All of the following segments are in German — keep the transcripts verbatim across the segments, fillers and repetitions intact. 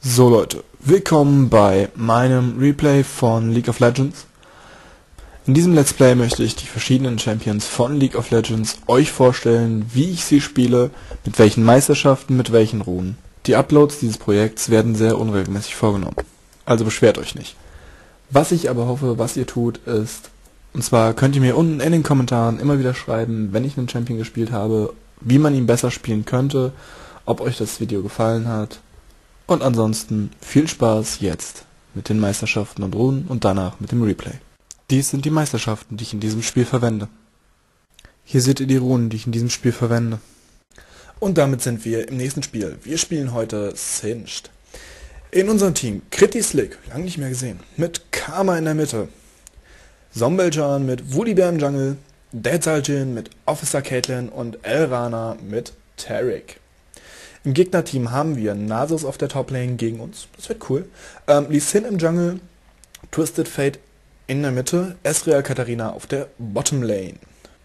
So Leute, willkommen bei meinem Replay von League of Legends. In diesem Let's Play möchte ich die verschiedenen Champions von League of Legends euch vorstellen, wie ich sie spiele, mit welchen Meisterschaften, mit welchen Runen. Die Uploads dieses Projekts werden sehr unregelmäßig vorgenommen, also beschwert euch nicht. Was ich aber hoffe, was ihr tut, ist, und zwar könnt ihr mir unten in den Kommentaren immer wieder schreiben, wenn ich einen Champion gespielt habe, wie man ihn besser spielen könnte, ob euch das Video gefallen hat. Und ansonsten viel Spaß jetzt mit den Meisterschaften und Runen und danach mit dem Replay. Dies sind die Meisterschaften, die ich in diesem Spiel verwende. Hier seht ihr die Runen, die ich in diesem Spiel verwende. Und damit sind wir im nächsten Spiel. Wir spielen heute Singed. In unserem Team Kriti Slick, lange nicht mehr gesehen, mit Karma in der Mitte, Zombeljan mit Wooliebear im Jungle, Dead Zaljin mit Officer Caitlyn und Elrana mit Taric. Im Gegnerteam haben wir Nasus auf der Toplane gegen uns, das wird cool, ähm, Lee Sin im Jungle, Twisted Fate in der Mitte, Ezreal Katarina auf der Bottomlane.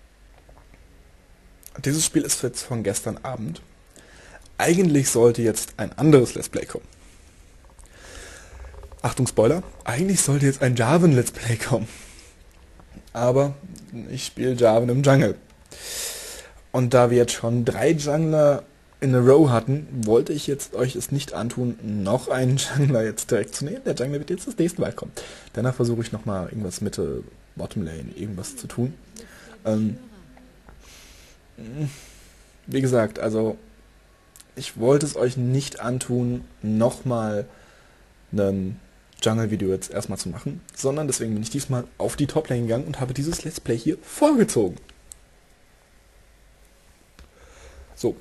Dieses Spiel ist jetzt von gestern Abend. Eigentlich sollte jetzt ein anderes Let's Play kommen. Achtung Spoiler, eigentlich sollte jetzt ein Jarvan Let's Play kommen. Aber ich spiele Jarvan im Jungle. Und da wir jetzt schon drei Jungler in a row hatten, wollte ich jetzt euch es nicht antun, noch einen Jungler jetzt direkt zu nehmen. Der Jungler wird jetzt das nächste Mal kommen. Danach versuche ich nochmal irgendwas Mitte, Bottomlane, irgendwas zu tun. Ähm, wie gesagt, also ich wollte es euch nicht antun, nochmal ein Jungle-Video jetzt erstmal zu machen, sondern deswegen bin ich diesmal auf die Toplane gegangen und habe dieses Let's Play hier vorgezogen. So.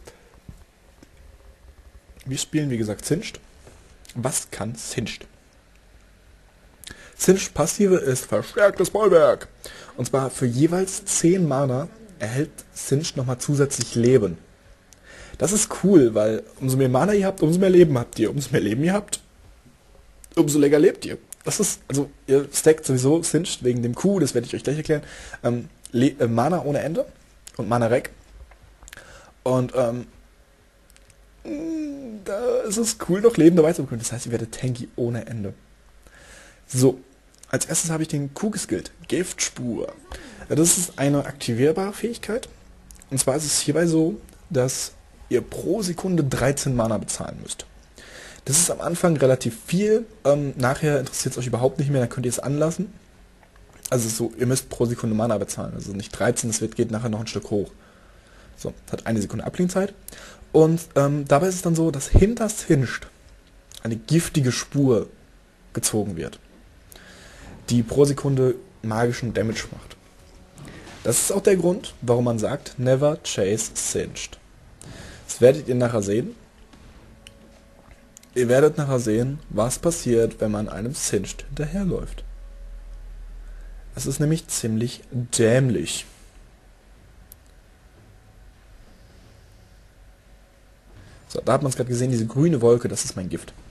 Wir spielen, wie gesagt, Singed. Was kann Singed? Singed Passive ist verstärktes Bollwerk. Und zwar für jeweils zehn Mana erhält Singed nochmal zusätzlich Leben. Das ist cool, weil umso mehr Mana ihr habt, umso mehr Leben habt ihr. Umso mehr Leben ihr habt, umso länger lebt ihr. Das ist, also ihr stackt sowieso Singed wegen dem Q, das werde ich euch gleich erklären. Ähm, äh, Mana ohne Ende und Mana weg. Und ähm, da ist es cool, noch Leben dabei zu bekommen. Das heißt, ihr werdet tanky ohne Ende. So, als erstes habe ich den Q geskillt. Giftspur. Das ist eine aktivierbare Fähigkeit. Und zwar ist es hierbei so, dass ihr pro Sekunde dreizehn Mana bezahlen müsst. Das ist am Anfang relativ viel. Ähm, nachher interessiert es euch überhaupt nicht mehr, dann könnt ihr es anlassen. Also so, ihr müsst pro Sekunde Mana bezahlen. Also nicht dreizehn, das wird, geht nachher noch ein Stück hoch. So, hat eine Sekunde Abklingzeit. Und ähm, dabei ist es dann so, dass hinter Singed eine giftige Spur gezogen wird, die pro Sekunde magischen Damage macht. Das ist auch der Grund, warum man sagt, never chase Singed. Das werdet ihr nachher sehen. Ihr werdet nachher sehen, was passiert, wenn man einem Singed hinterherläuft. Es ist nämlich ziemlich dämlich. So, da hat man es gerade gesehen, diese grüne Wolke, das ist mein Gift.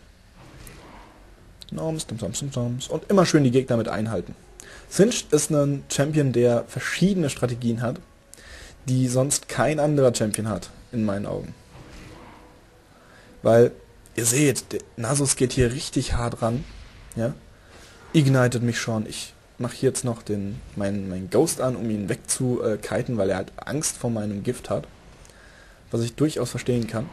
Noms, noms, noms, noms, und immer schön die Gegner mit einhalten. Singed ist ein Champion, der verschiedene Strategien hat, die sonst kein anderer Champion hat, in meinen Augen. Weil, ihr seht, der Nasus geht hier richtig hart ran. Ja? Ignitet mich schon. Ich mache jetzt noch den meinen mein Ghost an, um ihn wegzukiten, weil er halt Angst vor meinem Gift hat. Was ich durchaus verstehen kann.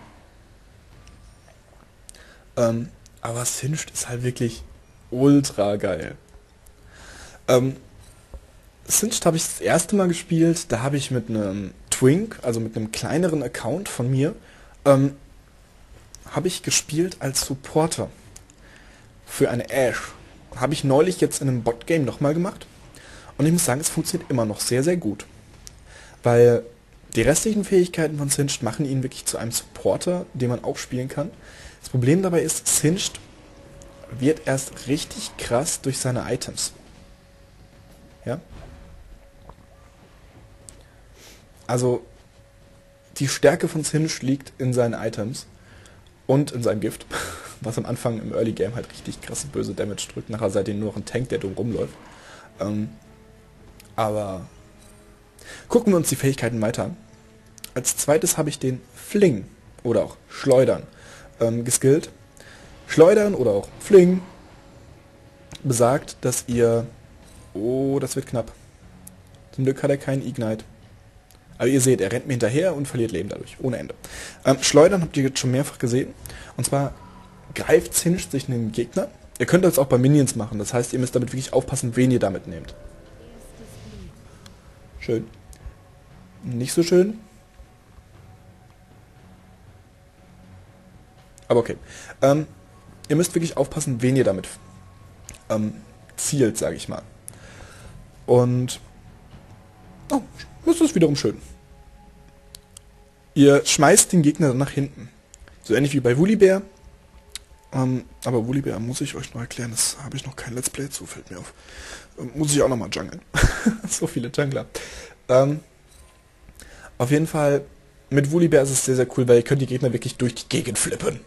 Ähm, aber Singed ist halt wirklich ultra geil. Ähm, Singed habe ich das erste Mal gespielt, da habe ich mit einem Twink, also mit einem kleineren Account von mir, ähm, habe ich gespielt als Supporter für eine Ashe. Habe ich neulich jetzt in einem Bot-Game nochmal gemacht. Und ich muss sagen, es funktioniert immer noch sehr, sehr gut. Weil die restlichen Fähigkeiten von Singed machen ihn wirklich zu einem Supporter, den man auch spielen kann. Das Problem dabei ist, Singed wird erst richtig krass durch seine Items. Ja? Also, die Stärke von Singed liegt in seinen Items und in seinem Gift, was am Anfang im Early Game halt richtig krasse böse Damage drückt. Nachher seid ihr nur noch ein Tank, der dumm rumläuft. Ähm, aber gucken wir uns die Fähigkeiten weiter an. Als zweites habe ich den Fling oder auch Schleudern ähm, geskillt. Schleudern oder auch Fling besagt, dass ihr... Oh, das wird knapp. Zum Glück hat er keinen Ignite. Aber ihr seht, er rennt mir hinterher und verliert Leben dadurch. Ohne Ende. Ähm, Schleudern habt ihr jetzt schon mehrfach gesehen. Und zwar greift Singed sich einen Gegner. Ihr könnt das auch bei Minions machen. Das heißt, ihr müsst damit wirklich aufpassen, wen ihr damit nehmt. Schön. Nicht so schön. Aber okay. Ähm, ihr müsst wirklich aufpassen, wen ihr damit ähm, zielt, sage ich mal. Und oh, das ist wiederum schön. Ihr schmeißt den Gegner dann nach hinten. So ähnlich wie bei Volibear. Ähm, aber Volibear muss ich euch noch erklären, das habe ich noch kein Let's Play zu, fällt mir auf. Ähm, muss ich auch nochmal jungeln. So viele Jungler. Ähm, auf jeden Fall, mit Volibear ist es sehr, sehr cool, weil ihr könnt die Gegner wirklich durch die Gegend flippen.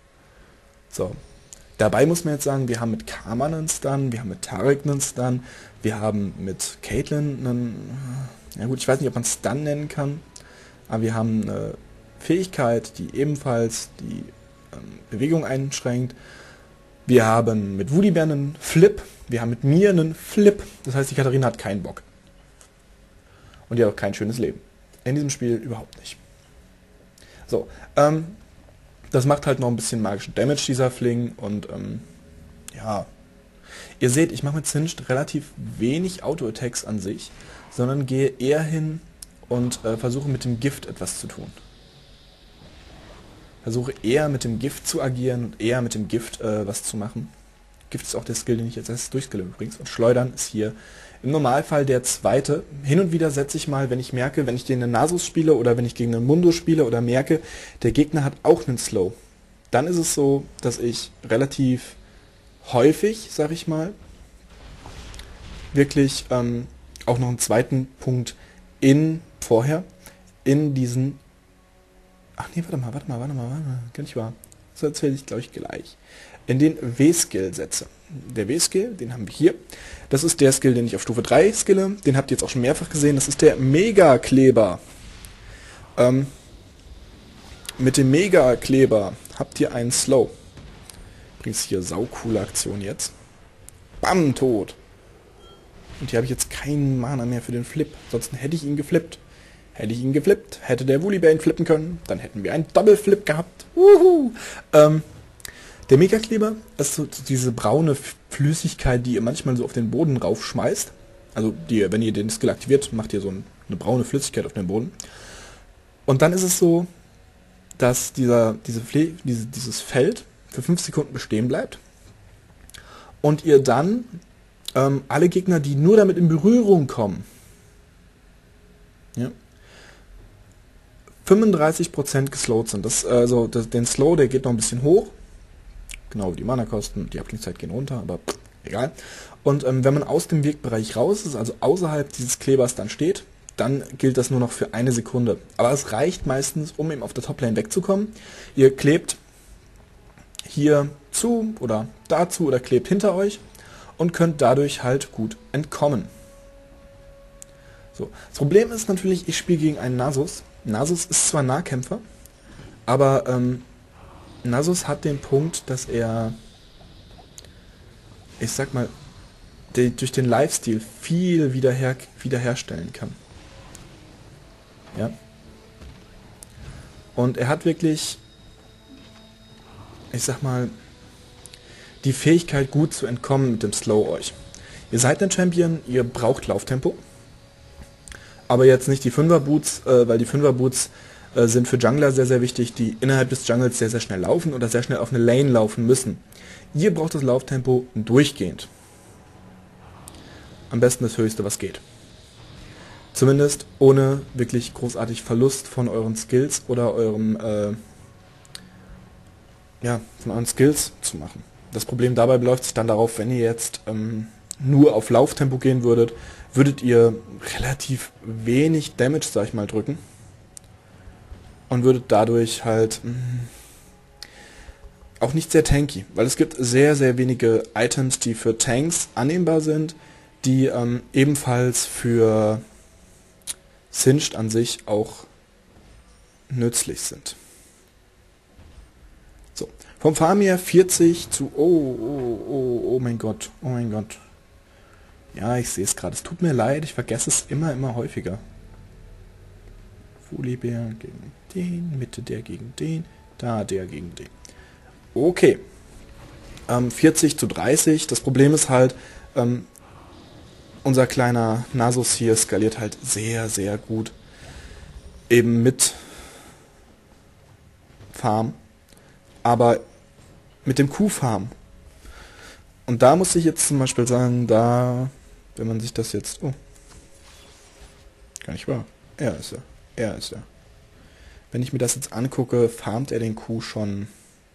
So. Dabei muss man jetzt sagen, wir haben mit Karma einen Stun, wir haben mit Taric einen Stun, wir haben mit Caitlyn einen, ja gut, ich weiß nicht, ob man Stun nennen kann, aber wir haben eine Fähigkeit, die ebenfalls die ähm, Bewegung einschränkt. Wir haben mit Volibear einen Flip, wir haben mit mir einen Flip, das heißt, die Katharina hat keinen Bock. Und die hat auch kein schönes Leben. In diesem Spiel überhaupt nicht. So, ähm, das macht halt noch ein bisschen magischen Damage, dieser Fling, und ähm, ja, ihr seht, ich mache mit Singed relativ wenig Auto-Attacks an sich, sondern gehe eher hin und äh, versuche mit dem Gift etwas zu tun. Versuche eher mit dem Gift zu agieren und eher mit dem Gift äh, was zu machen. Gift ist auch der Skill, den ich jetzt erst durchskille übrigens, und Schleudern ist hier im Normalfall der zweite. Hin und wieder setze ich mal, wenn ich merke, wenn ich gegen einen Nasus spiele oder wenn ich gegen einen Mundo spiele oder merke, der Gegner hat auch einen Slow. Dann ist es so, dass ich relativ häufig, sag ich mal, wirklich ähm, auch noch einen zweiten Punkt in, vorher, in diesen... Ach nee, warte mal, warte mal, warte mal, warte mal, gar nicht wahr. Das erzähle ich, glaube ich, gleich. In den W-Skill setze. Der W-Skill, den haben wir hier. Das ist der Skill, den ich auf Stufe drei skille. Den habt ihr jetzt auch schon mehrfach gesehen. Das ist der Mega-Kleber. Ähm, mit dem Mega-Kleber habt ihr einen Slow. Übrigens hier saucoole Aktion jetzt. Bam, tot. Und hier habe ich jetzt keinen Mana mehr für den Flip. Ansonsten hätte ich ihn geflippt. Hätte ich ihn geflippt, hätte der Volibear ihn flippen können, dann hätten wir einen Double-Flip gehabt. Wuhu. Ähm, Der Megakleber ist so diese braune Flüssigkeit, die ihr manchmal so auf den Boden raufschmeißt. Also die, wenn ihr den Skill aktiviert, macht ihr so ein, eine braune Flüssigkeit auf den Boden. Und dann ist es so, dass dieser, diese Fle diese, dieses Feld für fünf Sekunden bestehen bleibt. Und ihr dann ähm, alle Gegner, die nur damit in Berührung kommen, ja, fünfunddreißig Prozent geslowt sind. Das, also das, den Slow, der geht noch ein bisschen hoch. Genau wie die Mana-Kosten, die Abklingzeit gehen runter, aber pff, egal. Und ähm, wenn man aus dem Wirkbereich raus ist, also außerhalb dieses Klebers dann steht, dann gilt das nur noch für eine Sekunde. Aber es reicht meistens, um eben auf der Toplane wegzukommen. Ihr klebt hier zu oder dazu oder klebt hinter euch und könnt dadurch halt gut entkommen. So. Das Problem ist natürlich, ich spiele gegen einen Nasus. Nasus ist zwar Nahkämpfer, aber ähm, Nasus hat den Punkt, dass er, ich sag mal, die, durch den Lifesteal viel wiederher, wiederherstellen kann. Ja. Und er hat wirklich, ich sag mal, die Fähigkeit, gut zu entkommen mit dem Slow euch. Ihr seid ein Champion, ihr braucht Lauftempo. Aber jetzt nicht die Fünfer-Boots, äh, weil die Fünfer-Boots äh, sind für Jungler sehr, sehr wichtig, die innerhalb des Jungles sehr, sehr schnell laufen oder sehr schnell auf eine Lane laufen müssen. Ihr braucht das Lauftempo durchgehend. Am besten das höchste, was geht. Zumindest ohne wirklich großartig Verlust von euren Skills oder eurem, äh, ja, von euren Skills zu machen. Das Problem dabei läuft sich dann darauf, wenn ihr jetzt ähm, nur auf Lauftempo gehen würdet, würdet ihr relativ wenig Damage, sag ich mal, drücken. Und würdet dadurch halt mh, auch nicht sehr tanky, weil es gibt sehr, sehr wenige Items, die für Tanks annehmbar sind, die ähm, ebenfalls für Singed an sich auch nützlich sind. So, Vom Farm her vierzig zu... Oh, oh, oh, oh mein Gott, oh mein Gott. Ja, ich sehe es gerade. Es tut mir leid, ich vergesse es immer, immer häufiger. Volibear gegen den, Mitte der gegen den, da der gegen den. Okay. Ähm, vierzig zu dreißig. Das Problem ist halt, ähm, unser kleiner Nasus hier skaliert halt sehr, sehr gut. Eben mit Farm. Aber mit dem Q-Farm. Und da muss ich jetzt zum Beispiel sagen, da, wenn man sich das jetzt... Oh. Gar nicht wahr. Er ist er. Er ist er. Wenn ich mir das jetzt angucke, farmt er den Q schon...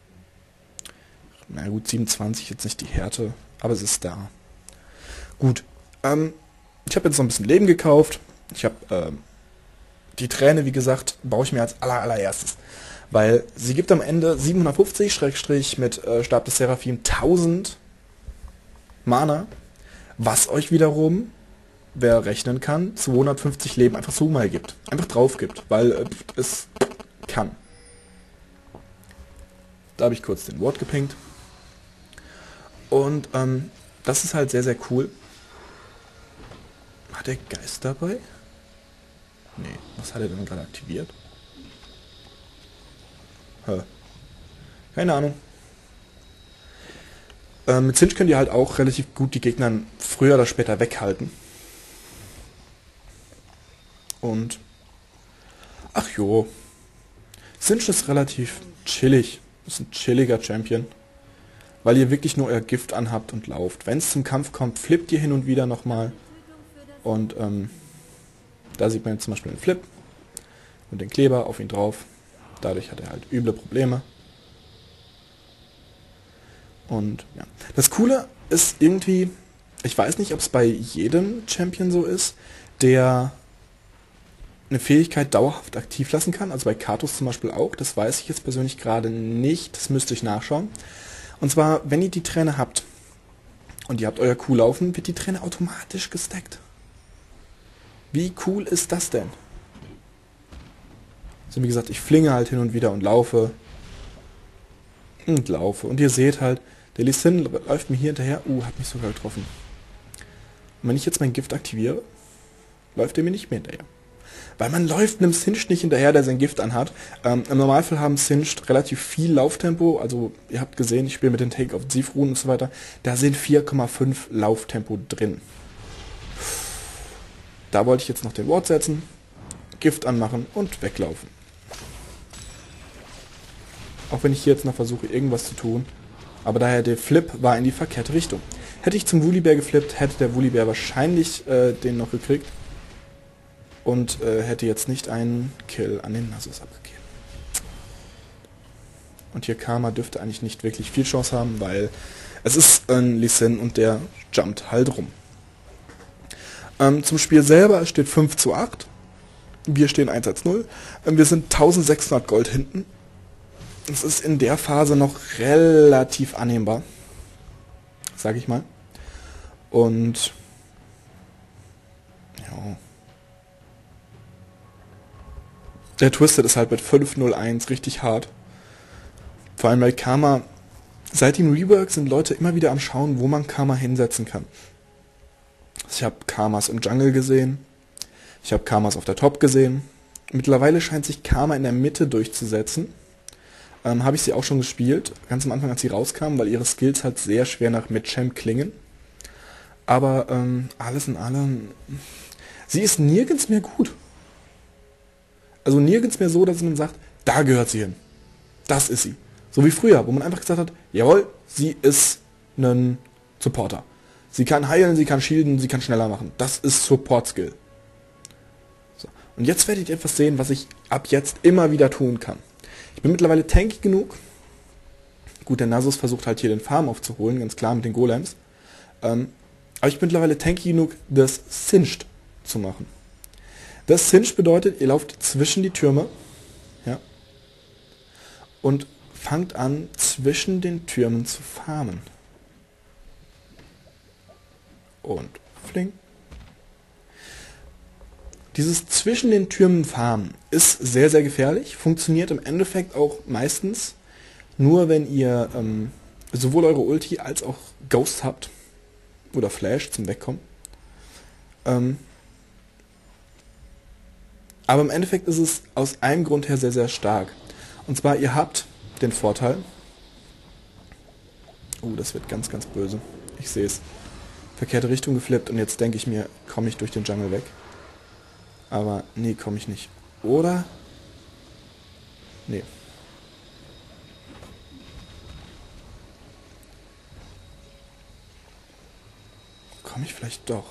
Na gut, siebenundzwanzig, jetzt nicht die Härte, aber es ist da. Gut, ähm, ich habe jetzt noch ein bisschen Leben gekauft. Ich habe, ähm, die Träne, wie gesagt, baue ich mir als aller, allererstes. Weil sie gibt am Ende siebenhundertfünfzig Schrägstrich mit äh, Stab des Seraphim tausend Mana, was euch wiederum, wer rechnen kann, zweihundertfünfzig Leben einfach so mal gibt. Einfach drauf gibt, weil äh, es kann. Da habe ich kurz den Wort gepinkt. Und ähm, das ist halt sehr, sehr cool. Hat der Geist dabei? Nee, was hat er denn gerade aktiviert? Hä. Keine Ahnung. Ähm, mit Cinch könnt ihr halt auch relativ gut die Gegner früher oder später weghalten. Und... Ach jo. Cinch ist relativ chillig. Ist ein chilliger Champion. Weil ihr wirklich nur euer Gift anhabt und lauft. Wenn es zum Kampf kommt, flippt ihr hin und wieder nochmal. Und ähm, da sieht man jetzt zum Beispiel den Flip. Und den Kleber auf ihn drauf. Dadurch hat er halt üble Probleme. Und ja. Das Coole ist irgendwie, ich weiß nicht, ob es bei jedem Champion so ist, der eine Fähigkeit dauerhaft aktiv lassen kann. Also bei Katus zum Beispiel auch. Das weiß ich jetzt persönlich gerade nicht. Das müsste ich nachschauen. Und zwar, wenn ihr die Träne habt und ihr habt euer Q laufen, wird die Träne automatisch gestackt. Wie cool ist das denn? So, wie gesagt, ich flinge halt hin und wieder und laufe. Und laufe. Und ihr seht halt, der Lee Sin läuft mir hier hinterher. Uh, hat mich sogar getroffen. Und wenn ich jetzt mein Gift aktiviere, läuft er mir nicht mehr hinterher. Weil man läuft einem Singed nicht hinterher, der sein Gift anhat. Ähm, Im Normalfall haben Singed relativ viel Lauftempo. Also ihr habt gesehen, ich spiele mit den Take-of-Thief-Runen und so weiter. Da sind vier Komma fünf Lauftempo drin. Da wollte ich jetzt noch den Ward setzen, Gift anmachen und weglaufen. Auch wenn ich hier jetzt noch versuche, irgendwas zu tun. Aber daher der Flip war in die verkehrte Richtung. Hätte ich zum Volibear geflippt, hätte der Volibear wahrscheinlich äh, den noch gekriegt. Und äh, hätte jetzt nicht einen Kill an den Nasus abgegeben. Und hier Karma dürfte eigentlich nicht wirklich viel Chance haben, weil es ist ein Lee Sin und der jumpt halt rum. Ähm, zum Spiel selber, es steht fünf zu acht. Wir stehen eins zu null. Ähm, wir sind eintausendsechshundert Gold hinten. Es ist in der Phase noch relativ annehmbar. Sag ich mal. Und... ja... Der Twisted ist halt mit fünf null eins richtig hart. Vor allem bei Karma, seit dem Rework sind Leute immer wieder am Schauen, wo man Karma hinsetzen kann. Ich habe Karmas im Jungle gesehen. Ich habe Karmas auf der Top gesehen. Mittlerweile scheint sich Karma in der Mitte durchzusetzen. Ähm, habe ich sie auch schon gespielt, ganz am Anfang, als sie rauskam, weil ihre Skills halt sehr schwer nach Mid-Champ klingen. Aber ähm, alles in allem, sie ist nirgends mehr gut. Also nirgends mehr so, dass man sagt, da gehört sie hin. Das ist sie. So wie früher, wo man einfach gesagt hat, jawohl, sie ist ein Supporter. Sie kann heilen, sie kann shielden, sie kann schneller machen. Das ist Support-Skill. So. Und jetzt werdet ihr etwas sehen, was ich ab jetzt immer wieder tun kann. Ich bin mittlerweile tanky genug. Gut, der Nasus versucht halt hier den Farm aufzuholen, ganz klar mit den Golems. Ähm, aber ich bin mittlerweile tanky genug, das Singed zu machen. Das Singed bedeutet, ihr lauft zwischen die Türme, ja, und fangt an, zwischen den Türmen zu farmen. Und flink. Dieses zwischen den Türmen farmen ist sehr, sehr gefährlich, funktioniert im Endeffekt auch meistens Nur wenn ihr ähm, sowohl eure Ulti als auch Ghost habt, oder Flash zum Wegkommen. Ähm, aber im Endeffekt ist es aus einem Grund her sehr, sehr stark. Und zwar, ihr habt den Vorteil... Oh, das wird ganz, ganz böse. Ich sehe es. Verkehrte Richtung geflippt und jetzt denke ich mir, komme ich durch den Jungle weg. Aber nee, komme ich nicht. Oder? Nee. Komme ich vielleicht doch?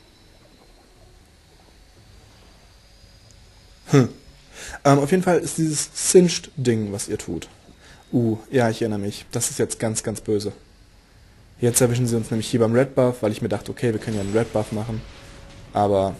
Hm. Ähm, auf jeden Fall ist dieses Singed-Ding, was ihr tut. Uh, ja, ich erinnere mich. Das ist jetzt ganz, ganz böse. Jetzt erwischen sie uns nämlich hier beim Red Buff, weil ich mir dachte, okay, wir können ja einen Red Buff machen. Aber...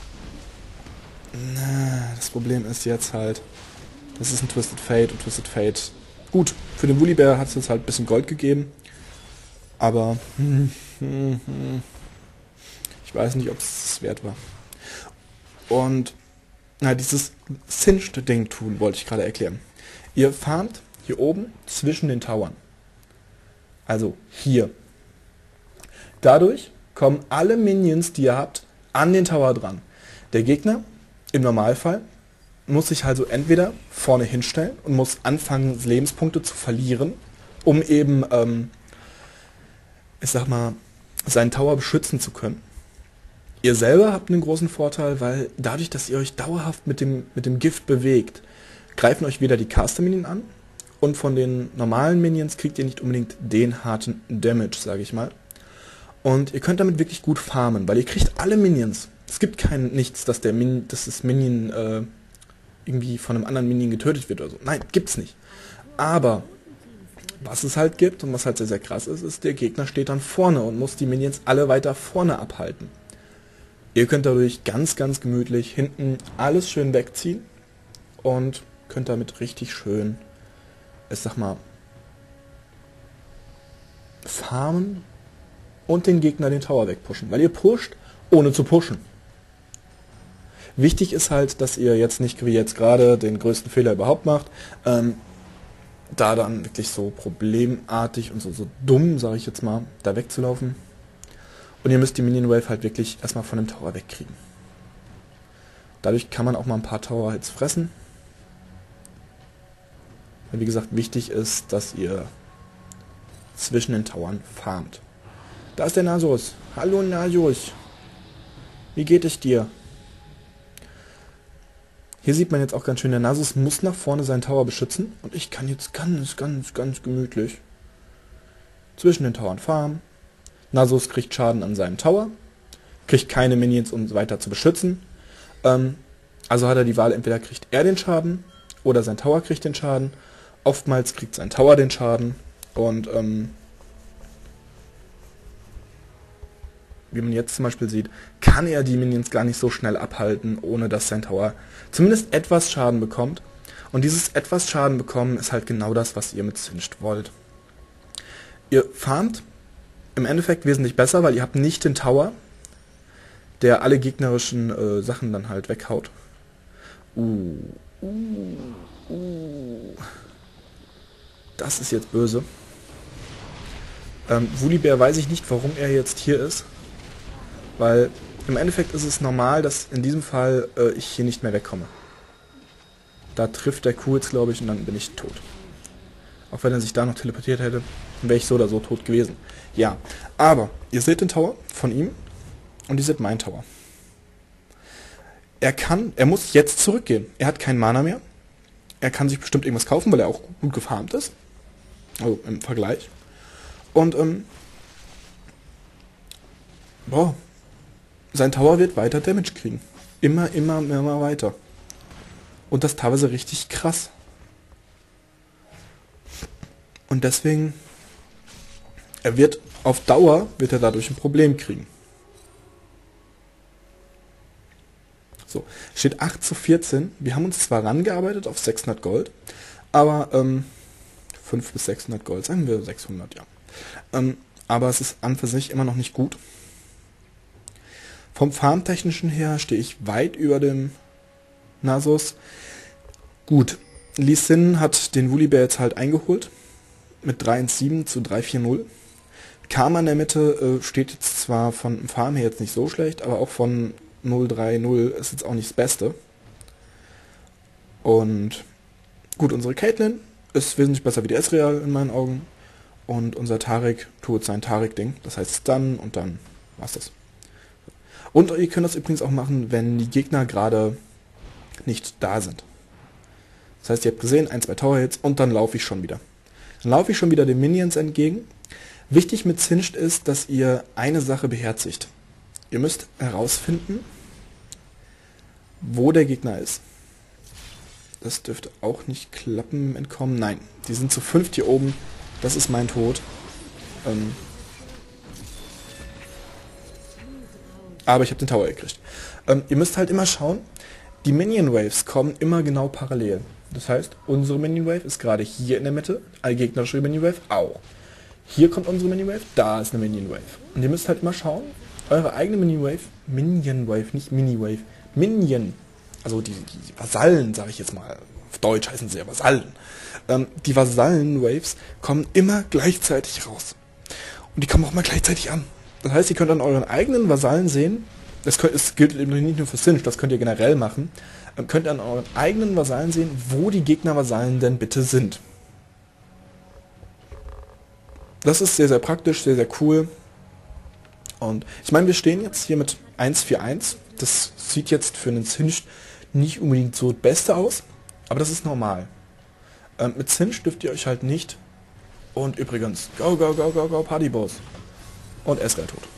Na, das Problem ist jetzt halt... Das ist ein Twisted Fate und Twisted Fate... Gut, für den Woolly-Bär hat es jetzt halt ein bisschen Gold gegeben. Aber... Hm, hm, hm. Ich weiß nicht, ob es wert war. Und... Na, dieses Singed-Ding tun wollte ich gerade erklären. Ihr farmt hier oben zwischen den Towern. Also hier. Dadurch kommen alle Minions, die ihr habt, an den Tower dran. Der Gegner, im Normalfall, muss sich also entweder vorne hinstellen und muss anfangen, Lebenspunkte zu verlieren, um eben, ähm, ich sag mal, seinen Tower beschützen zu können. Ihr selber habt einen großen Vorteil, weil dadurch, dass ihr euch dauerhaft mit dem, mit dem Gift bewegt, greifen euch wieder die Caster-Minion an und von den normalen Minions kriegt ihr nicht unbedingt den harten Damage, sage ich mal. Und ihr könnt damit wirklich gut farmen, weil ihr kriegt alle Minions. Es gibt kein nichts, dass, der Min dass das Minion äh, irgendwie von einem anderen Minion getötet wird oder so. Nein, gibt's nicht. Aber was es halt gibt und was halt sehr, sehr krass ist, ist, der Gegner steht dann vorne und muss die Minions alle weiter vorne abhalten. Ihr könnt dadurch ganz, ganz gemütlich hinten alles schön wegziehen und könnt damit richtig schön, ich sag mal, farmen und den Gegner den Tower wegpushen. Weil ihr pusht, ohne zu pushen. Wichtig ist halt, dass ihr jetzt nicht wie jetzt gerade den größten Fehler überhaupt macht, ähm, da dann wirklich so problemartig und so, so dumm, sage ich jetzt mal, da wegzulaufen. Und ihr müsst die Minion Wave halt wirklich erstmal von dem Tower wegkriegen. Dadurch kann man auch mal ein paar Tower Hits fressen. Weil wie gesagt, wichtig ist, dass ihr zwischen den Towern farmt. Da ist der Nasus. Hallo Nasus. Wie geht es dir? Hier sieht man jetzt auch ganz schön, der Nasus muss nach vorne seinen Tower beschützen. Und ich kann jetzt ganz, ganz, ganz gemütlich zwischen den Towern farmen. Nasus kriegt Schaden an seinem Tower. Kriegt keine Minions, um weiter zu beschützen. Ähm, also hat er die Wahl, entweder kriegt er den Schaden oder sein Tower kriegt den Schaden. Oftmals kriegt sein Tower den Schaden. Und ähm, wie man jetzt zum Beispiel sieht, kann er die Minions gar nicht so schnell abhalten, ohne dass sein Tower zumindest etwas Schaden bekommt. Und dieses etwas Schaden bekommen ist halt genau das, was ihr mit Singed wollt. Ihr farmt im Endeffekt wesentlich besser, weil ihr habt nicht den Tower, der alle gegnerischen äh, Sachen dann halt weghaut. Uh, uh, uh. Das ist jetzt böse. Ähm, Woolly-Bär weiß ich nicht, warum er jetzt hier ist. Weil im Endeffekt ist es normal, dass in diesem Fall äh, ich hier nicht mehr wegkomme. Da trifft der Kuh jetzt, glaube ich, und dann bin ich tot. Auch wenn er sich da noch teleportiert hätte, dann wäre ich so oder so tot gewesen. Ja, aber ihr seht den Tower von ihm und ihr seht meinen Tower. Er kann, er muss jetzt zurückgehen. Er hat keinen Mana mehr. Er kann sich bestimmt irgendwas kaufen, weil er auch gut gefarmt ist. Also im Vergleich. Und, ähm, boah, sein Tower wird weiter Damage kriegen. Immer, immer, immer weiter. Und das teilweise richtig krass. Und deswegen, er wird auf Dauer, wird er dadurch ein Problem kriegen. So, steht acht zu vierzehn. Wir haben uns zwar rangearbeitet auf sechshundert Gold, aber ähm, fünf bis sechshundert Gold, sagen wir sechshundert, ja. Ähm, aber es ist an für sich immer noch nicht gut. Vom Farmtechnischen her stehe ich weit über dem Nasus. Gut, Lee Sin hat den Woolly-Bär jetzt halt eingeholt. mit drei eins sieben zu drei vier null. Karma in der Mitte äh, steht jetzt zwar von Farm her jetzt nicht so schlecht, aber auch von null drei null ist jetzt auch nicht das Beste. Und gut, unsere Caitlyn ist wesentlich besser wie die Ezreal in meinen Augen. Und unser Taric tut sein Taric-Ding. Das heißt Stun und dann war's das. Und ihr könnt das übrigens auch machen, wenn die Gegner gerade nicht da sind. Das heißt, ihr habt gesehen, ein, zwei Tower-Hits und dann laufe ich schon wieder. Dann laufe ich schon wieder den Minions entgegen. Wichtig mit Singed ist, dass ihr eine Sache beherzigt. Ihr müsst herausfinden, wo der Gegner ist. Das dürfte auch nicht klappen im Entkommen. Nein, die sind zu fünft hier oben. Das ist mein Tod. Ähm Aber ich habe den Tower gekriegt. Ähm, ihr müsst halt immer schauen, die Minion Waves kommen immer genau parallel. Das heißt, unsere Minion Wave ist gerade hier in der Mitte, eine gegnerische Minion Wave auch. Hier kommt unsere Minion Wave, da ist eine Minion Wave. Und ihr müsst halt immer schauen, eure eigene Minion Wave, Minion Wave, nicht Mini Wave, Minion, also die, die Vasallen, sage ich jetzt mal, auf Deutsch heißen sie ja Vasallen. Ähm, die Vasallen-Waves kommen immer gleichzeitig raus. Und die kommen auch mal gleichzeitig an. Das heißt, ihr könnt an euren eigenen Vasallen sehen, das, könnt, das gilt eben nicht nur für Singed, das könnt ihr generell machen, ähm, könnt ihr an euren eigenen Vasallen sehen, wo die Gegner-Vasallen denn bitte sind. Das ist sehr, sehr praktisch, sehr, sehr cool. Und ich meine, wir stehen jetzt hier mit eins vier eins. Das sieht jetzt für einen Singed nicht unbedingt so das Beste aus, aber das ist normal. Ähm, mit Singed dürft ihr euch halt nicht... Und übrigens, go, go, go, go, go, Partyboss. Und Ezreal tot.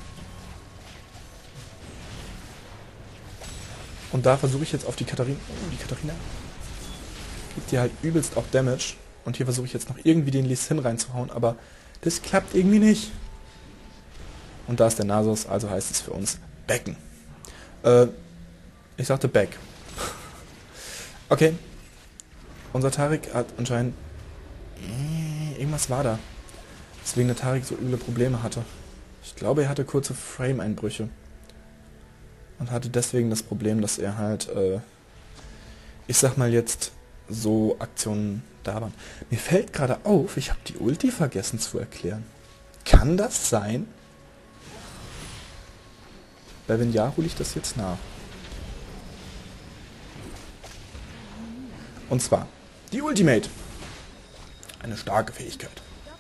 Und da versuche ich jetzt auf die Katharina... Oh, die Katharina gibt dir halt übelst auch Damage. Und hier versuche ich jetzt noch irgendwie den Lee Sin reinzuhauen, aber das klappt irgendwie nicht. Und da ist der Nasus, also heißt es für uns Becken. Äh, ich sagte Back. Okay. Unser Taric hat anscheinend... Äh, irgendwas war da. Deswegen der Taric so üble Probleme hatte. Ich glaube, er hatte kurze Frame-Einbrüche. Und hatte deswegen das Problem, dass er halt, äh, ich sag mal jetzt, so Aktionen da waren. Mir fällt gerade auf, ich habe die Ulti vergessen zu erklären. Kann das sein? Weil wenn ja, hole ich das jetzt nach. Und zwar, die Ultimate. Eine starke Fähigkeit.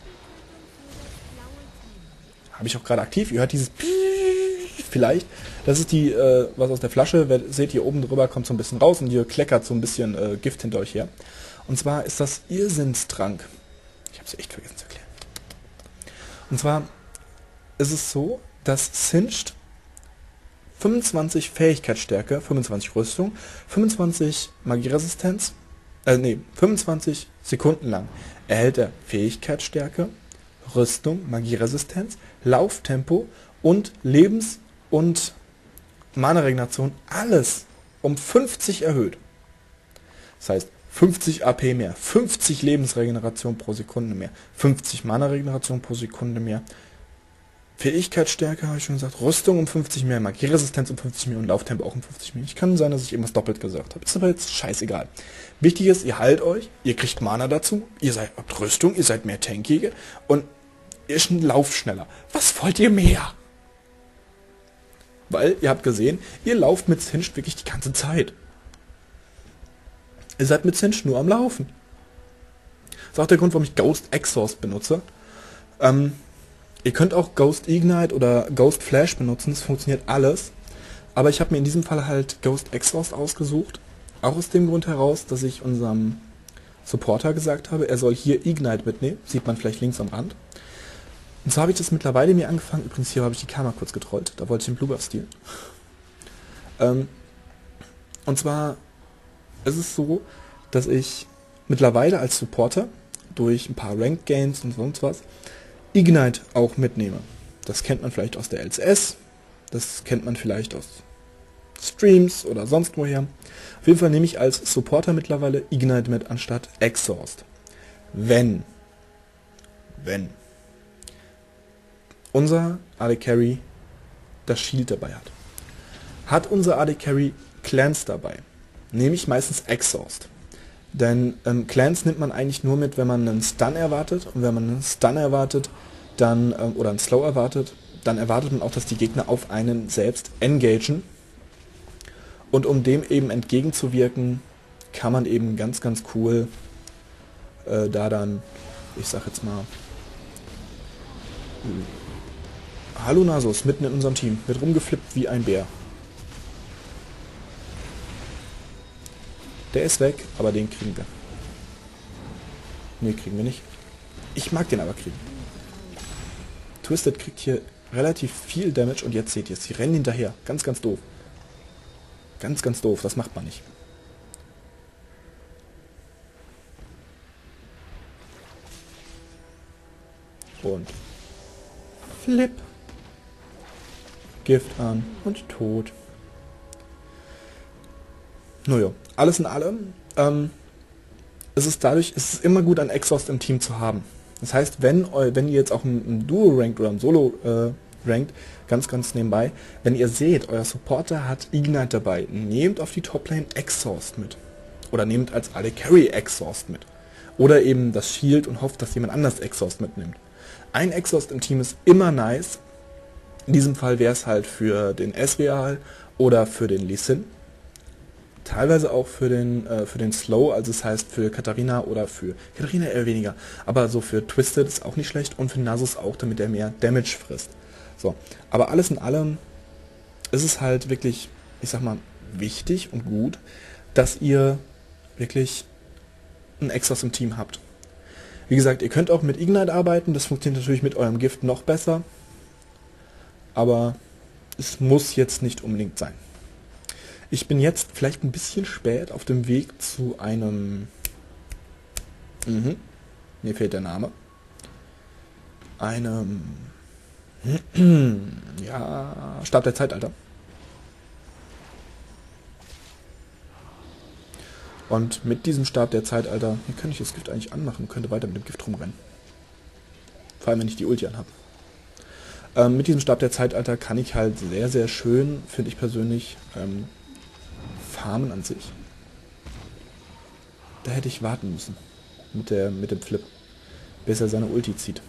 Habe ich auch gerade aktiv. Ihr hört dieses vielleicht. Das ist die, äh, was aus der Flasche. Seht ihr oben drüber, kommt so ein bisschen raus und ihr kleckert so ein bisschen äh, Gift hinter euch her. Und zwar ist das Irrsinnstrank. Ich habe es echt vergessen zu erklären. Und zwar ist es so, dass Singed fünfundzwanzig Fähigkeitsstärke, fünfundzwanzig Rüstung, fünfundzwanzig Magieresistenz, äh, nee, fünfundzwanzig Sekunden lang erhält er Fähigkeitsstärke, Rüstung, Magieresistenz, Lauftempo und Lebens- und Mana-Regeneration, alles um fünfzig erhöht. Das heißt, fünfzig A P mehr, fünfzig Lebensregeneration pro Sekunde mehr, fünfzig Mana-Regeneration pro Sekunde mehr, Fähigkeitsstärke, habe ich schon gesagt, Rüstung um fünfzig mehr, Magieresistenz um fünfzig mehr und Lauftempo auch um fünfzig mehr. Ich kann sein, dass ich irgendwas doppelt gesagt habe. Ist aber jetzt scheißegal. Wichtig ist, ihr heilt euch, ihr kriegt Mana dazu, ihr seid habt Rüstung, ihr seid mehr tankige und ihr lauft schneller. Was wollt ihr mehr? Weil, ihr habt gesehen, ihr lauft mit Singed wirklich die ganze Zeit. Ihr seid mit Singed nur am Laufen. Das ist auch der Grund, warum ich Ghost Exhaust benutze. Ähm, ihr könnt auch Ghost Ignite oder Ghost Flash benutzen, das funktioniert alles. Aber ich habe mir in diesem Fall halt Ghost Exhaust ausgesucht. Auch aus dem Grund heraus, dass ich unserem Supporter gesagt habe, er soll hier Ignite mitnehmen. Sieht man vielleicht links am Rand. Und so habe ich das mittlerweile mir angefangen. Übrigens, hier habe ich die Kamera kurz getrollt. Da wollte ich den Bluebuff stehlen. Ähm, und zwar ist es so, dass ich mittlerweile als Supporter durch ein paar Ranked Games und sonst was Ignite auch mitnehme. Das kennt man vielleicht aus der L C S. Das kennt man vielleicht aus Streams oder sonst woher. Auf jeden Fall nehme ich als Supporter mittlerweile Ignite mit anstatt Exhaust. Wenn, wenn unser A D Carry das Shield dabei hat. Hat unser A D Carry Clans dabei, nehme ich meistens Exhaust. Denn ähm, Clans nimmt man eigentlich nur mit, wenn man einen Stun erwartet. Und wenn man einen Stun erwartet, dann ähm, oder einen Slow erwartet, dann erwartet man auch, dass die Gegner auf einen selbst engagen. Und um dem eben entgegenzuwirken, kann man eben ganz, ganz cool äh, da dann, ich sag jetzt mal, Hallo Nasus, mitten in unserem Team, wird rumgeflippt wie ein Bär. Der ist weg, aber den kriegen wir. Ne, kriegen wir nicht. Ich mag den aber kriegen. Twisted kriegt hier relativ viel Damage und jetzt seht ihr es, sie rennen hinterher. Ganz, ganz doof. Ganz, ganz doof, das macht man nicht. Und Flip. Gift an und tot. Naja, alles in allem, ähm, es ist dadurch, es ist immer gut, einen Exhaust im Team zu haben. Das heißt, wenn, eu, wenn ihr jetzt auch ein, ein Duo-Ranked oder ein Solo-Ranked, äh, ganz, ganz nebenbei, wenn ihr seht, euer Supporter hat Ignite dabei, nehmt auf die Top-Lane Exhaust mit. Oder nehmt als alle Carry Exhaust mit. Oder eben das Shield und hofft, dass jemand anders Exhaust mitnimmt. Ein Exhaust im Team ist immer nice. In diesem Fall wäre es halt für den Ezreal oder für den Lee Sin. Teilweise auch für den, äh, für den Slow, also das heißt für Katharina oder für Katharina eher weniger. Aber so für Twisted ist auch nicht schlecht und für Nasus auch, damit er mehr Damage frisst. So, aber alles in allem ist es halt wirklich, ich sag mal, wichtig und gut, dass ihr wirklich einen Exhaust im Team habt. Wie gesagt, ihr könnt auch mit Ignite arbeiten, das funktioniert natürlich mit eurem Gift noch besser. Aber es muss jetzt nicht unbedingt sein. Ich bin jetzt vielleicht ein bisschen spät auf dem Weg zu einem... Mhm, mir fehlt der Name. Einem... ja, Stab der Zeitalter. Und mit diesem Stab der Zeitalter... Hier kann ich das Gift eigentlich anmachen, könnte weiter mit dem Gift rumrennen. Vor allem, wenn ich die Ulti anhabe. Ähm, mit diesem Stab der Zeitalter kann ich halt sehr, sehr schön, finde ich persönlich, ähm, farmen an sich. Da hätte ich warten müssen. Mit, der, mit dem Flip. Bis er seine Ulti zieht.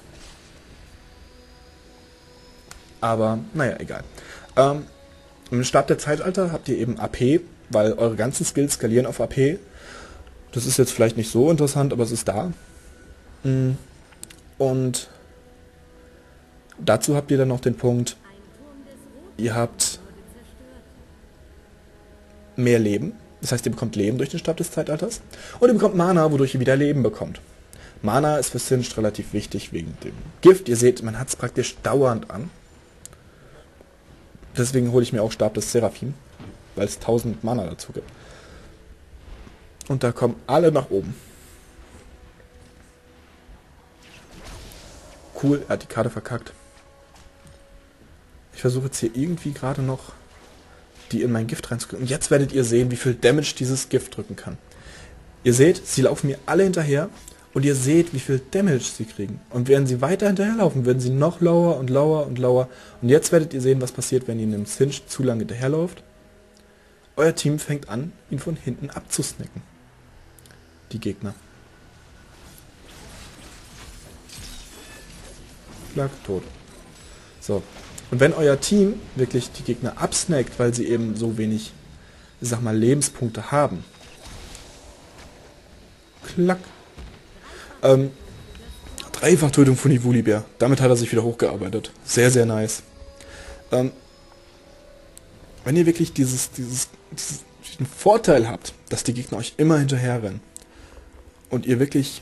Aber, naja, egal. Ähm, Im Stab der Zeitalter habt ihr eben A P, weil eure ganzen Skills skalieren auf A P. Das ist jetzt vielleicht nicht so interessant, aber es ist da. Und dazu habt ihr dann noch den Punkt, ihr habt mehr Leben. Das heißt, ihr bekommt Leben durch den Stab des Zeitalters. Und ihr bekommt Mana, wodurch ihr wieder Leben bekommt. Mana ist für Singed relativ wichtig wegen dem Gift. Ihr seht, man hat es praktisch dauernd an. Deswegen hole ich mir auch Stab des Seraphim, weil es tausend Mana dazu gibt. Und da kommen alle nach oben. Cool, er hat die Karte verkackt. Ich versuche jetzt hier irgendwie gerade noch die in mein Gift reinzukriegen. Und jetzt werdet ihr sehen, wie viel Damage dieses Gift drücken kann. Ihr seht, sie laufen mir alle hinterher und ihr seht, wie viel Damage sie kriegen. Und während sie weiter hinterherlaufen, werden sie noch lower und lower und lower. Und jetzt werdet ihr sehen, was passiert, wenn ihr einem Singed zu lange hinterherläuft. Euer Team fängt an, ihn von hinten abzusnacken. Die Gegner. Schlag, tot. So. Und wenn euer Team wirklich die Gegner absnackt, weil sie eben so wenig, ich sag mal, Lebenspunkte haben. Klack. Ähm, Dreifachtötung von Ivulibär. Damit hat er sich wieder hochgearbeitet. Sehr, sehr nice. Ähm, wenn ihr wirklich dieses, dieses, dieses, diesen Vorteil habt, dass die Gegner euch immer hinterher rennen und ihr wirklich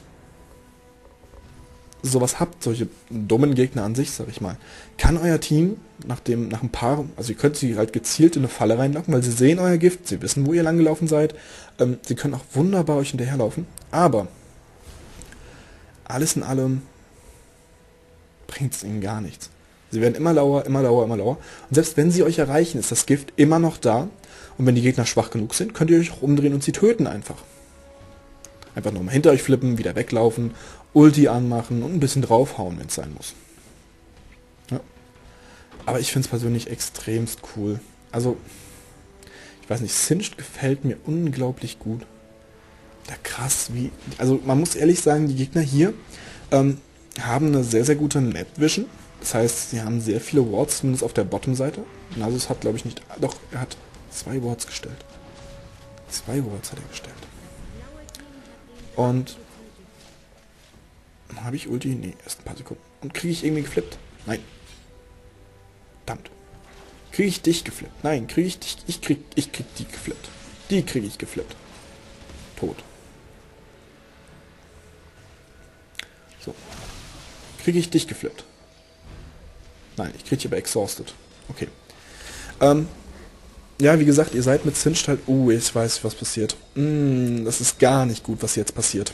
sowas habt, solche dummen Gegner an sich, sag ich mal, kann euer Team nach dem, nach ein paar, also ihr könnt sie halt gezielt in eine Falle reinlocken, weil sie sehen euer Gift, sie wissen, wo ihr lang gelaufen seid, ähm, sie können auch wunderbar euch hinterherlaufen, aber alles in allem bringt es ihnen gar nichts. Sie werden immer lauer, immer lauer, immer lauer. Und selbst wenn sie euch erreichen, ist das Gift immer noch da. Und wenn die Gegner schwach genug sind, könnt ihr euch auch umdrehen und sie töten einfach. Einfach nochmal hinter euch flippen, wieder weglaufen, Ulti anmachen und ein bisschen draufhauen, wenn es sein muss. Ja. Aber ich finde es persönlich extremst cool. Also, ich weiß nicht, Singed gefällt mir unglaublich gut. Ja, krass, wie... Also man muss ehrlich sagen, die Gegner hier ähm, haben eine sehr, sehr gute Map Vision. Das heißt, sie haben sehr viele Wards, zumindest auf der Bottom-Seite. Nasus hat, glaube ich, nicht... Doch, er hat zwei Wards gestellt. Zwei Wards hat er gestellt. Und... Habe ich Ulti? Nee, erst ein paar Sekunden. Und kriege ich irgendwie geflippt? Nein. Verdammt. Kriege ich dich geflippt? Nein, kriege ich dich... Ich krieg, ich krieg die geflippt. Die kriege ich geflippt. Tot. So. Kriege ich dich geflippt? Nein, ich kriege dich aber exhausted. Okay. Ähm... Ja, wie gesagt, ihr seid mit Singed halt... Uh, ich weiß, was passiert. Mm, das ist gar nicht gut, was jetzt passiert.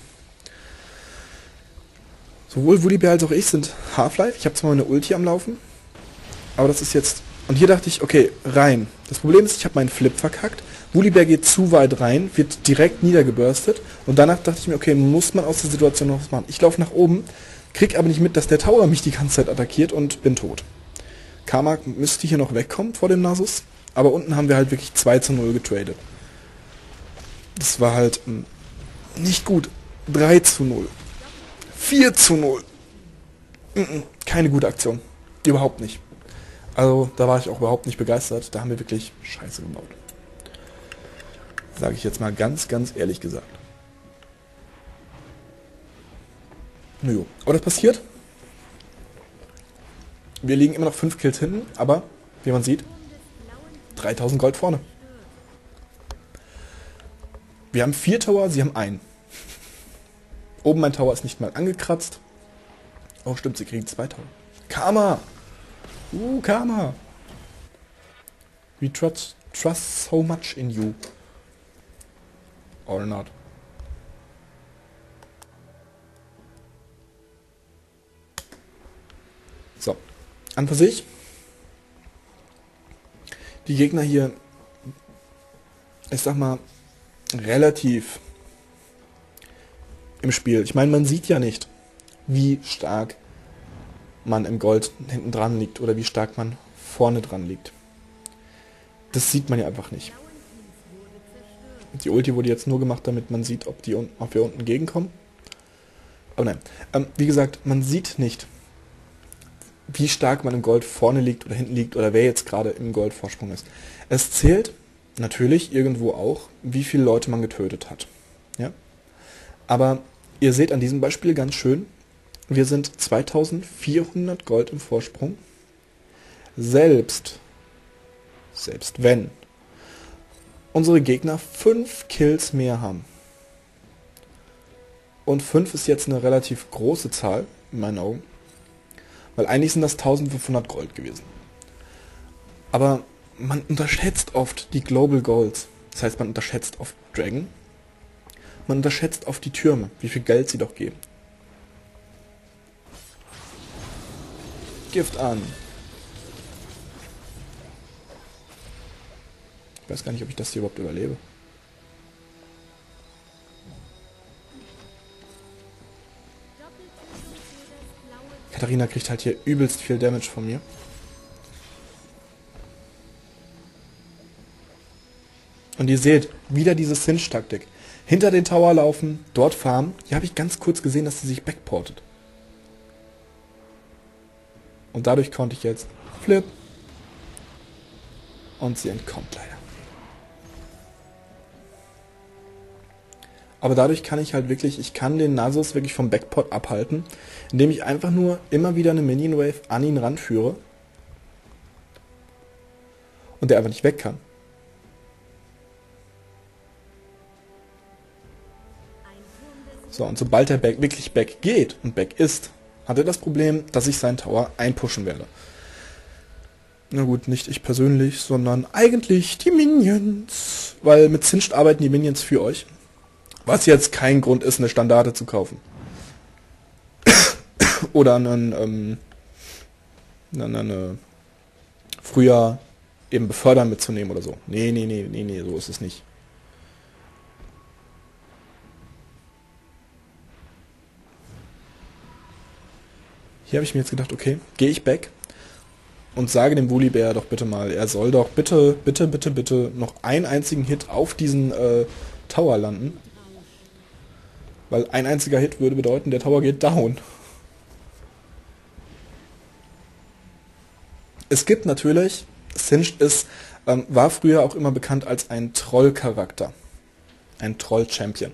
Sowohl Volibear als auch ich sind Half-Life. Ich habe zwar eine Ulti am Laufen, aber das ist jetzt... Und hier dachte ich, okay, rein. Das Problem ist, ich habe meinen Flip verkackt. Volibear geht zu weit rein, wird direkt niedergeburstet. Und danach dachte ich mir, okay, muss man aus der Situation noch was machen. Ich laufe nach oben, krieg aber nicht mit, dass der Tower mich die ganze Zeit attackiert und bin tot. Karma müsste hier noch wegkommen vor dem Nasus. Aber unten haben wir halt wirklich zwei zu null getradet. Das war halt mh, nicht gut. drei zu null. vier zu null. Mhm, keine gute Aktion. Überhaupt nicht. Also, da war ich auch überhaupt nicht begeistert. Da haben wir wirklich Scheiße gebaut. Sage ich jetzt mal ganz, ganz ehrlich gesagt. Nö. Aber das passiert. Wir liegen immer noch fünf Kills hinten, aber, wie man sieht, dreitausend Gold vorne. Wir haben vier Tower, sie haben einen. Oben mein Tower ist nicht mal angekratzt. Oh, stimmt, sie kriegen zwei Tower. Karma! Uh, Karma! We trust, trust so much in you. Or not. So. An für sich. Die Gegner hier, ich sag mal, relativ im Spiel. Ich meine, man sieht ja nicht, wie stark man im Gold hinten dran liegt oder wie stark man vorne dran liegt. Das sieht man ja einfach nicht. Die Ulti wurde jetzt nur gemacht, damit man sieht, ob, die, ob wir unten gegenkommen. Aber nein. Ähm, wie gesagt, man sieht nicht, wie stark man im Gold vorne liegt oder hinten liegt oder wer jetzt gerade im Goldvorsprung ist. Es zählt natürlich irgendwo auch, wie viele Leute man getötet hat. Ja? Aber ihr seht an diesem Beispiel ganz schön, wir sind zweitausendvierhundert Gold im Vorsprung. Selbst, selbst wenn unsere Gegner fünf Kills mehr haben. Und fünf ist jetzt eine relativ große Zahl, in meinen Augen. Weil eigentlich sind das eintausendfünfhundert Gold gewesen. Aber man unterschätzt oft die Global Goals. Das heißt, man unterschätzt oft Dragon. Man unterschätzt oft die Türme, wie viel Geld sie doch geben. Gift an. Ich weiß gar nicht, ob ich das hier überhaupt überlebe. Katharina kriegt halt hier übelst viel Damage von mir. Und ihr seht, wieder diese Singe-Taktik. Hinter den Tower laufen, dort farmen. Hier habe ich ganz kurz gesehen, dass sie sich backportet. Und dadurch konnte ich jetzt Flip. Und sie entkommt leider. Aber dadurch kann ich halt wirklich, ich kann den Nasus wirklich vom Backport abhalten, indem ich einfach nur immer wieder eine Minion Wave an ihn ranführe. Und der einfach nicht weg kann. So, und sobald er back, wirklich back geht und back ist, hat er das Problem, dass ich seinen Tower einpushen werde. Na gut, nicht ich persönlich, sondern eigentlich die Minions. Weil mit Singed arbeiten die Minions für euch. Was jetzt kein Grund ist, eine Standarte zu kaufen. Oder einen, ähm, eine, eine früher eben befördern mitzunehmen oder so. Nee, nee, nee, nee, nee, so ist es nicht. Hier habe ich mir jetzt gedacht, okay, gehe ich back und sage dem Volibear doch bitte mal, er soll doch bitte, bitte, bitte, bitte noch einen einzigen Hit auf diesen äh, Tower landen. Weil ein einziger Hit würde bedeuten, der Tower geht down. Es gibt natürlich, Singed ist, ähm, war früher auch immer bekannt als ein Troll-Charakter. Ein Troll-Champion.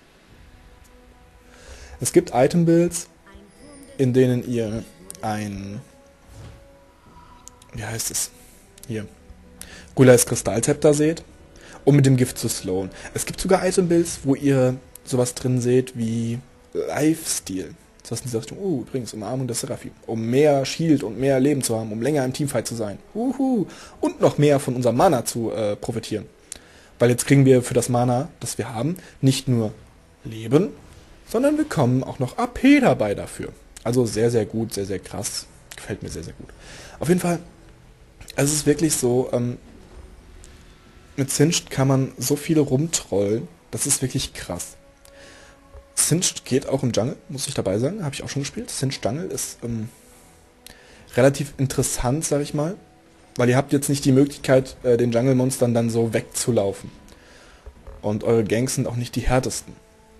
Es gibt Item-Builds, in denen ihr ein, wie heißt es, hier, Gulais Kristallzepter seht, um mit dem Gift zu slowen. Es gibt sogar Item-Builds, wo ihr sowas drin seht wie Lifesteal. Das heißt in dieser Richtung, uh, übrigens, Umarmung des Seraphim. Um mehr Shield und mehr Leben zu haben, um länger im Teamfight zu sein. Uhu. Und noch mehr von unserem Mana zu äh, profitieren. Weil jetzt kriegen wir für das Mana, das wir haben, nicht nur Leben, sondern wir bekommen auch noch A P dabei dafür. Also sehr, sehr gut, sehr, sehr krass. Gefällt mir sehr, sehr gut. Auf jeden Fall, es ist wirklich so, ähm, mit Singed kann man so viele rumtrollen. Das ist wirklich krass. Singed geht auch im Jungle, muss ich dabei sagen. Habe ich auch schon gespielt. Singed Jungle ist ähm, relativ interessant, sag ich mal. Weil ihr habt jetzt nicht die Möglichkeit, äh, den Jungle-Monstern dann so wegzulaufen. Und eure Ganks sind auch nicht die härtesten.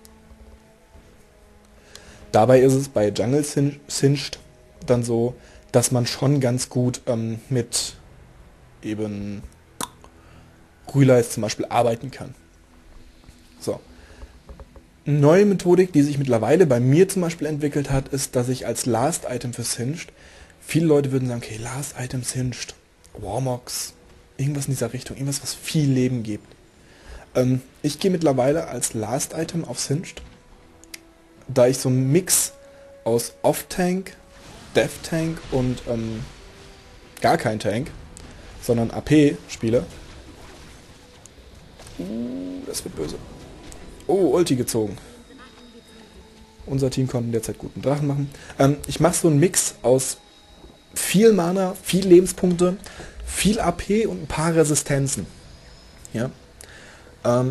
Dabei ist es bei Jungle Singed dann so, dass man schon ganz gut ähm, mit eben Rühleis zum Beispiel arbeiten kann. So. Eine neue Methodik, die sich mittlerweile bei mir zum Beispiel entwickelt hat, ist, dass ich als Last Item für Singed, viele Leute würden sagen, okay, Last Item Singed, Warmox, irgendwas in dieser Richtung, irgendwas, was viel Leben gibt. Ähm, ich gehe mittlerweile als Last Item auf Singed, da ich so einen Mix aus Off-Tank, Death-Tank und ähm, gar kein Tank, sondern A P spiele. Uh, das wird böse. Oh, Ulti gezogen. Unser Team konnte derzeit guten Drachen machen. Ähm, ich mache so einen Mix aus viel Mana, viel Lebenspunkte, viel A P und ein paar Resistenzen. Ja. Ähm,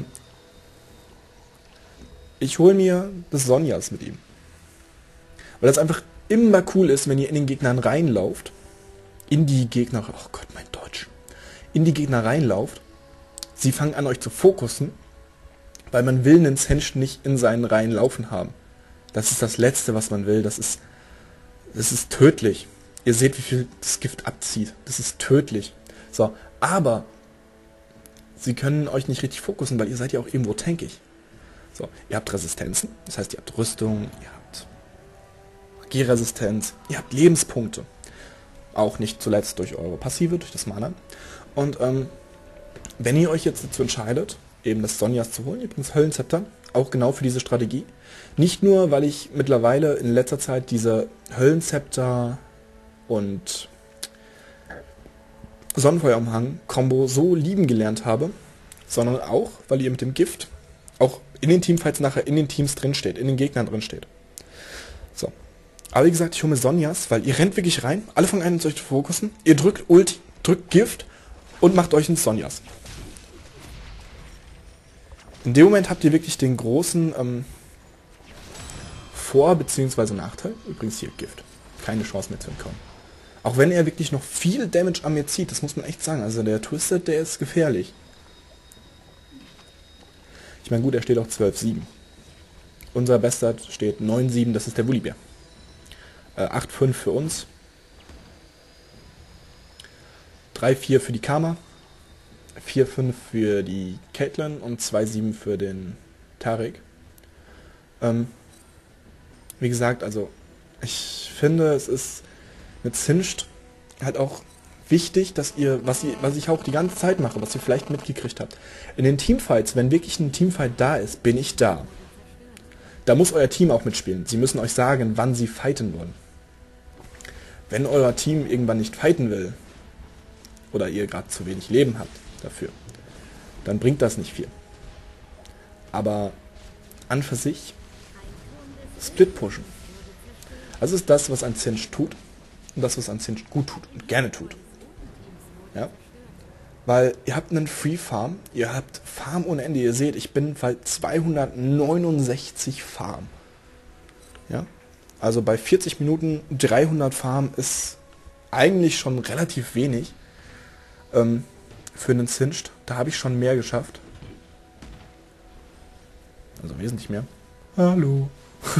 ich hole mir das Sonjas mit ihm. Weil das einfach immer cool ist, wenn ihr in den Gegnern reinlauft. In die Gegner... Oh Gott, mein Deutsch. In die Gegner reinlauft. Sie fangen an, euch zu fokussen. Weil man will einen Singed nicht in seinen Reihen laufen haben. Das ist das Letzte, was man will. Das ist, das ist tödlich. Ihr seht, wie viel das Gift abzieht. Das ist tödlich. So, aber sie können euch nicht richtig fokussen, weil ihr seid ja auch irgendwo tankig. So, ihr habt Resistenzen. Das heißt, ihr habt Rüstung, ihr habt Magieresistenz, ihr habt Lebenspunkte. Auch nicht zuletzt durch eure Passive, durch das Mana. Und ähm, wenn ihr euch jetzt dazu entscheidet, eben das Sonjas zu holen, übrigens Höllenzepter, auch genau für diese Strategie. Nicht nur, weil ich mittlerweile in letzter Zeit diese Höllenzepter und Sonnenfeuerumhang-Kombo so lieben gelernt habe, sondern auch, weil ihr mit dem Gift auch in den Teamfights nachher in den Teams drin steht, in den Gegnern drin steht. So. Aber wie gesagt, ich hole mir Sonjas, weil ihr rennt wirklich rein, alle fangen an, euch zu fokussen, ihr drückt Ulti, drückt Gift und macht euch ein Sonjas. In dem Moment habt ihr wirklich den großen ähm, Vor- bzw. Nachteil. Übrigens hier Gift. Keine Chance mehr zu entkommen. Auch wenn er wirklich noch viel Damage an mir zieht, das muss man echt sagen. Also der Twisted, der ist gefährlich. Ich meine gut, er steht auch zwölf sieben. Unser Bestart steht neun sieben, das ist der Volibear. Äh, acht fünf für uns. drei vier für die Karma. vier fünf für die Caitlyn und zwei sieben für den Taric. Ähm, wie gesagt, also ich finde, es ist mit Singed halt auch wichtig, dass ihr, was, ihr, was ich auch die ganze Zeit mache, was ihr vielleicht mitgekriegt habt. In den Teamfights, wenn wirklich ein Teamfight da ist, bin ich da. Da muss euer Team auch mitspielen. Sie müssen euch sagen, wann sie fighten wollen. Wenn euer Team irgendwann nicht fighten will, oder ihr gerade zu wenig Leben habt dafür, dann bringt das nicht viel. Aber an für sich Split pushen. Das ist das, was ein Singed tut und das, was ein Singed gut tut und gerne tut. Ja? Weil ihr habt einen Free Farm, ihr habt Farm ohne Ende. Ihr seht, ich bin bei zweihundertneunundsechzig Farm. Ja? Also bei vierzig Minuten dreihundert Farm ist eigentlich schon relativ wenig ähm, für einen Singed. Da habe ich schon mehr geschafft. Also wesentlich mehr. Hallo.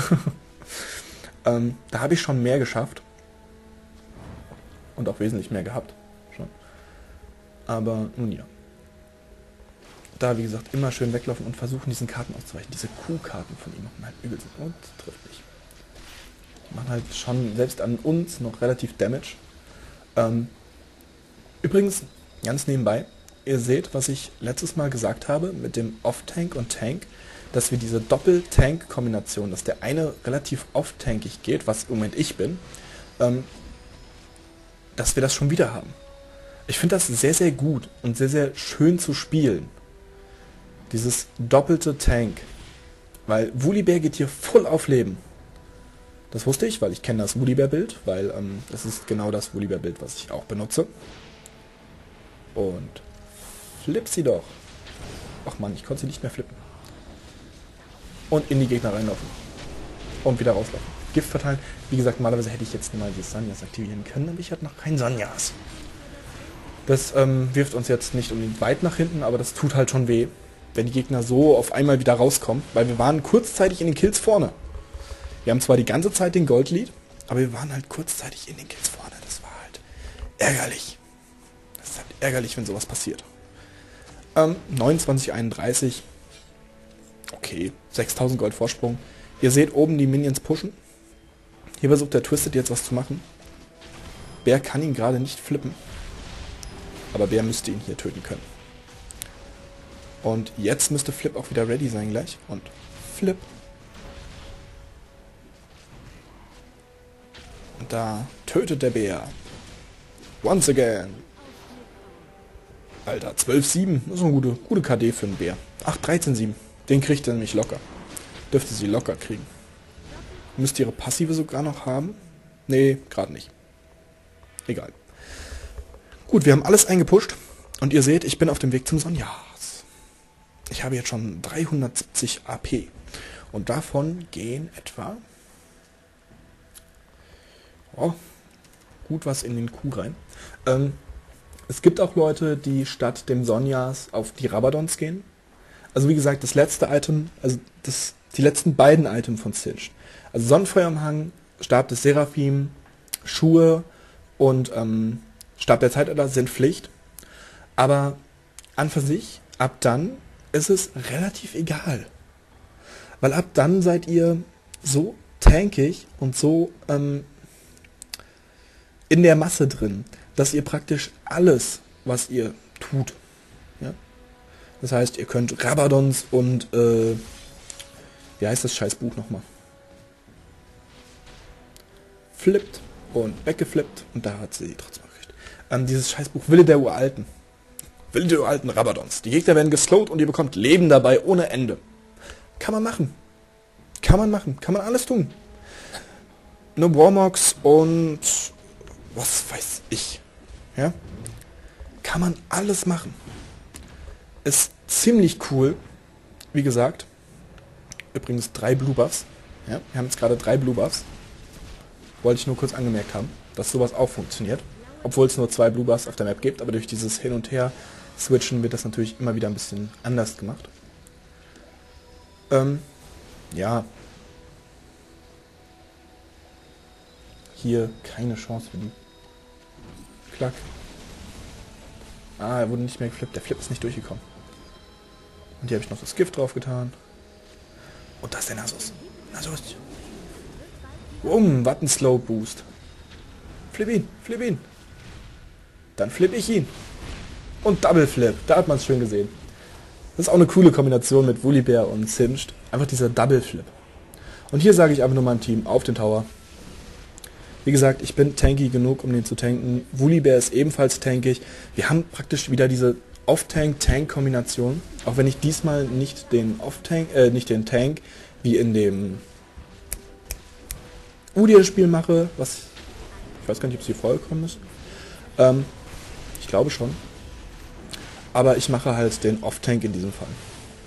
ähm, da habe ich schon mehr geschafft. Und auch wesentlich mehr gehabt. Schon. Aber nun ja. Da, wie gesagt, immer schön weglaufen und versuchen, diesen Karten auszuweichen. Diese Q-Karten von ihm machen halt übel sind. Und trifft mich. Die machen halt schon selbst an uns noch relativ Damage. Ähm, übrigens, ganz nebenbei, ihr seht, was ich letztes Mal gesagt habe mit dem Off-Tank und Tank, dass wir diese Doppel-Tank-Kombination, dass der eine relativ off-tankig geht, was im Moment ich bin, ähm, dass wir das schon wieder haben. Ich finde das sehr, sehr gut und sehr, sehr schön zu spielen. Dieses doppelte Tank. Weil Volibear geht hier voll auf Leben. Das wusste ich, weil ich kenne das Volibear-Bild, weil ähm, das ist genau das Volibear-Bild, was ich auch benutze. Und flip sie doch. Ach man, ich konnte sie nicht mehr flippen. Und in die Gegner reinlaufen. Und wieder rauslaufen. Gift verteilen. Wie gesagt, normalerweise hätte ich jetzt mal die Sanyas aktivieren können, aber ich hatte noch keinen Sanyas. Das ähm, wirft uns jetzt nicht unbedingt weit nach hinten, aber das tut halt schon weh, wenn die Gegner so auf einmal wieder rauskommen, weil wir waren kurzzeitig in den Kills vorne. Wir haben zwar die ganze Zeit den Gold-Lead, aber wir waren halt kurzzeitig in den Kills vorne. Das war halt ärgerlich. Das ist halt ärgerlich, wenn sowas passiert. Ähm, neunundzwanzig einunddreißig. Okay, sechstausend Gold Vorsprung. Ihr seht oben die Minions pushen. Hier versucht der Twisted jetzt was zu machen. Bär kann ihn gerade nicht flippen. Aber Bär müsste ihn hier töten können. Und jetzt müsste Flip auch wieder ready sein gleich. Und Flip. Und da tötet der Bär. Once again. Alter, zwölf sieben. Das ist eine gute, gute K D für einen Bär. Ach, dreizehn sieben. Den kriegt er nämlich locker. Dürfte sie locker kriegen. Müsste ihre Passive sogar noch haben? Nee, gerade nicht. Egal. Gut, wir haben alles eingepusht. Und ihr seht, ich bin auf dem Weg zum Sonjas. Ich habe jetzt schon dreihundertsiebzig A P. Und davon gehen etwa... Oh, gut was in den Q rein. Ähm, es gibt auch Leute, die statt dem Sonjas auf die Rabadons gehen. Also wie gesagt, das letzte Item, also das, die letzten beiden Items von Singed. Also Sonnenfeuerumhang, Stab des Seraphim, Schuhe und ähm, Stab der Zeitalter sind Pflicht. Aber an für sich, ab dann ist es relativ egal. Weil ab dann seid ihr so tankig und so ähm, in der Masse drin, dass ihr praktisch alles, was ihr tut, ja? Das heißt, ihr könnt Rabadons und äh, wie heißt das Scheißbuch nochmal? Flippt und weggeflippt und da hat sie trotzdem gekriegt. Ähm, dieses Scheißbuch Wille der Uralten. Wille der uralten Rabadons. Die Gegner werden geslowt und ihr bekommt Leben dabei ohne Ende. Kann man machen. Kann man machen. Kann man alles tun. Eine Warmox und was weiß ich. Ja? Kann man alles machen. Ist ziemlich cool. Wie gesagt. Übrigens drei Blue Buffs. Ja? Wir haben jetzt gerade drei Blue Buffs. Wollte ich nur kurz angemerkt haben, dass sowas auch funktioniert. Obwohl es nur zwei Blue Buffs auf der Map gibt, aber durch dieses Hin und Her Switchen wird das natürlich immer wieder ein bisschen anders gemacht. Ähm, ja. Hier keine Chance für die. Klack. Ah, er wurde nicht mehr geflippt. Der Flip ist nicht durchgekommen. Und hier habe ich noch das Gift drauf getan. Und da ist der Nasus. Nasus. Bumm, was ein Slow Boost. Flip ihn, flip ihn. Dann flip ich ihn. Und Double Flip. Da hat man es schön gesehen. Das ist auch eine coole Kombination mit Volibear und Singed. Einfach dieser Double Flip. Und hier sage ich einfach nur meinem Team auf den Tower. Wie gesagt, ich bin tanky genug, um den zu tanken. Volibear ist ebenfalls tankig. Wir haben praktisch wieder diese Off-Tank-Tank-Kombination. Auch wenn ich diesmal nicht den Off-Tank, äh, nicht den Tank wie in dem Udyr-Spiel mache, was ich weiß gar nicht, ob es hier vorgekommen ist. Ähm, ich glaube schon. Aber ich mache halt den Off-Tank in diesem Fall.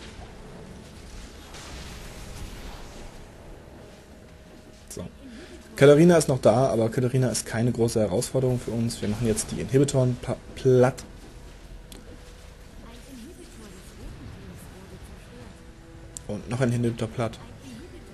So. Katharina ist noch da, aber Katharina ist keine große Herausforderung für uns. Wir machen jetzt die Inhibitoren platt. Und noch ein Inhibitor platt.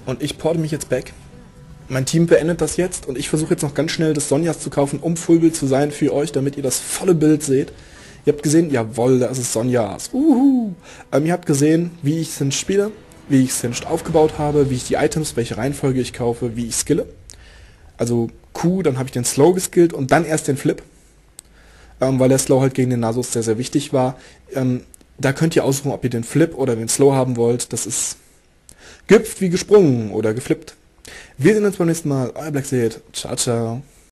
und ich porte mich jetzt back. Mein Team beendet das jetzt und ich versuche jetzt noch ganz schnell das Sonjas zu kaufen, um Fullbild zu sein für euch, damit ihr das volle Bild seht. Ihr habt gesehen, jawohl, da ist es Sonjas. Uhu. Ähm, ihr habt gesehen, wie ich Singed spiele, wie ich Singed aufgebaut habe, wie ich die Items, welche Reihenfolge ich kaufe, wie ich skille. Also Q, dann habe ich den Slow geskillt und dann erst den Flip. Ähm, weil der Slow halt gegen den Nasus sehr, sehr wichtig war. Ähm, da könnt ihr aussuchen, ob ihr den Flip oder den Slow haben wollt. Das ist gehüpft wie gesprungen oder geflippt. Wir sehen uns beim nächsten Mal. Euer Blackseed. Ciao, ciao.